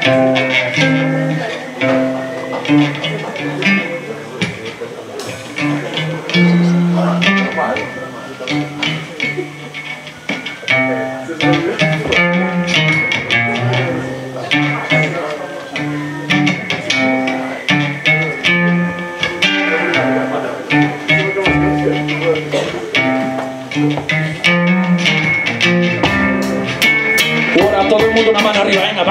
Ahora todo el mundo una mano arriba, venga, va.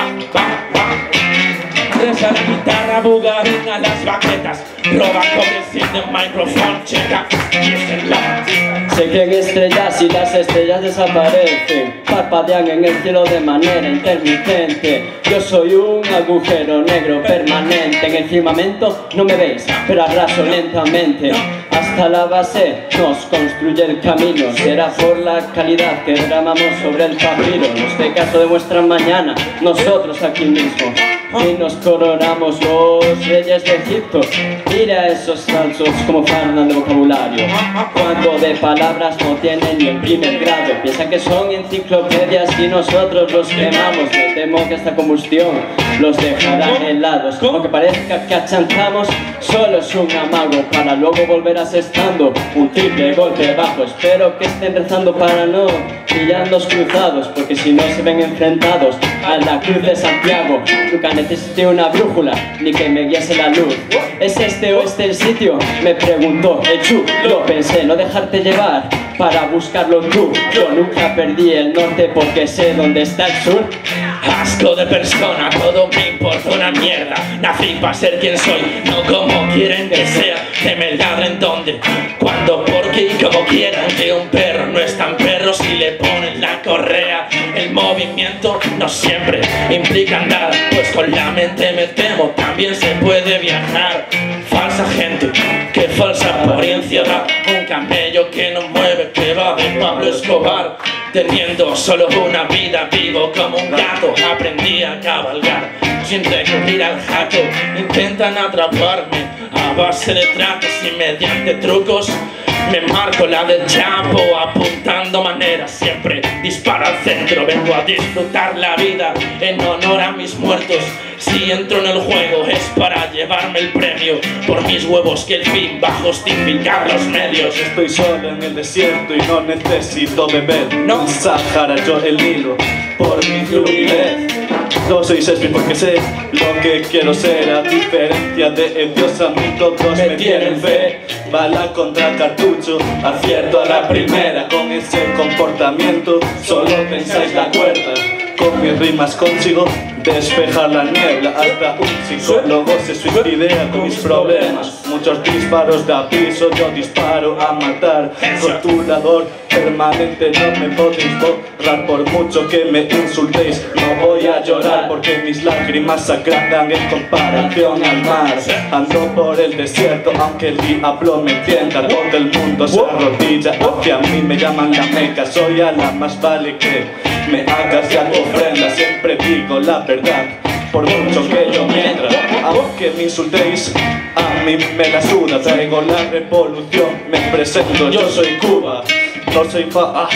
Reza la guitarra, bugarín a las baquetas, roba cobre sin el micrófono, checa, y es el lava. Se creen estrellas y las estrellas desaparecen, parpadean en el cielo de manera intermitente. Yo soy un agujero negro permanente, en el firmamento no me veis, pero arraso lentamente. Hasta la base nos construye el camino, será por la calidad que derramamos sobre el papiro. Los de caso demuestran mañana, nosotros aquí mismo, y nos coronamos los reyes de Egipto. Mira esos falsos como fardan de vocabulario, cuando de palabras no tienen ni el primer grado. Piensan que son enciclopedias y nosotros los quemamos. Me temo que esta combustión los dejará helados. Aunque parezca que achantamos, solo es un amago para luego volver asestando un triple golpe bajo. Espero que estén rezando para no pillarnos cruzados, porque si no se ven enfrentados a la cruz de Santiago. Nunca necesité una brújula ni que me guiase la luz. ¿Es este o este el sitio?, me preguntó el Chu. Lo pensé, no dejarte llevar para buscarlo tú. Yo nunca perdí el norte porque sé dónde está el sur. Asco de persona, todo me importa una mierda. Nací para ser quien soy, no como quieren que sea. Que me ladren donde, cuando, porque y como quieran. Que un perro no es tan perro si le ponen la correa. El movimiento no siempre implica andar, pues con la mente me temo también se puede viajar. Falsa gente, que falsa apariencia da. Un camello que no mueve, que va de Pablo Escobar. Teniendo solo una vida, vivo como un gato. Aprendí a cabalgar sin recurrir al jaco. Intentan atraparme a base de tratos y mediante trucos. Me marco la del Chapo, apuntando maneras. Siempre disparo al centro, vengo a disfrutar la vida en honor a mis muertos. Si entro en el juego es para llevarme el premio. Por mis huevos que el fin va a justificar los medios. Estoy solo en el desierto y no necesito beber. No Sahara, yo el Nilo, por mi fluidez. No soy Shakespeare porque sé lo que quiero ser. A diferencia de el dios a mí todos me tienen fe. Bala contra cartucho, acierto a la primera. Con ese comportamiento solo pensáis la cuerda. Con mis rimas consigo despejar la niebla. Hasta un psicólogo se suicidea con mis problemas. Muchos disparos de aviso, yo disparo a matar. Rotulador permanente, no me podéis borrar. Por mucho que me insultéis, no voy a llorar, porque mis lágrimas se agrandan en comparación al mar. Ando por el desierto, aunque el diablo me tienta. Todo el mundo se arrodilla hacia mí, me llaman la Meca. Soy a la más vale que me hagas ya tu ofrenda. Siempre digo la verdad, por mucho que yo mienta. Aunque me insultéis, a mí me la suda. Traigo la revolución, me presento, yo soy Cuba. No soy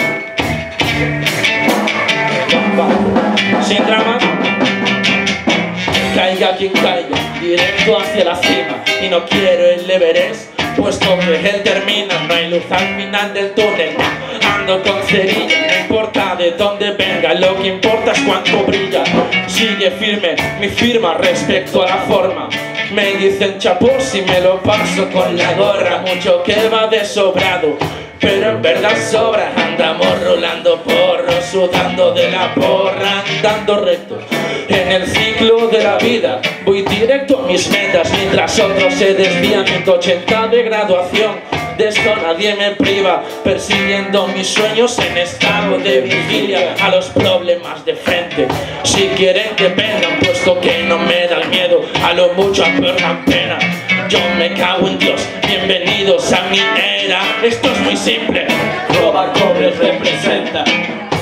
Sin drama, caiga quien caiga, directo hacia la cima. Y no quiero el Everest, puesto que él termina. No hay luz al final del túnel, ando con cerilla. No importa de dónde venga, lo que importa es cuánto brilla. Sigue firme mi firma respecto a la forma. Me dicen chapó si me lo paso con la gorra. Mucho que va de sobrado, pero en verdad sobra. Andamos rolando porros, sudando de la porra, andando recto en el ciclo de la vida. Voy directo a mis metas, mientras otros se desvían. 180 de graduación, de esto nadie me priva. Persiguiendo mis sueños en estado de vigilia. A los problemas de frente, si quieren que vengan, puesto que no me da el miedo. A lo mucho a peor pena. Yo me cago en Dios, bienvenidos a mi era. Esto es muy simple, robar cobre representa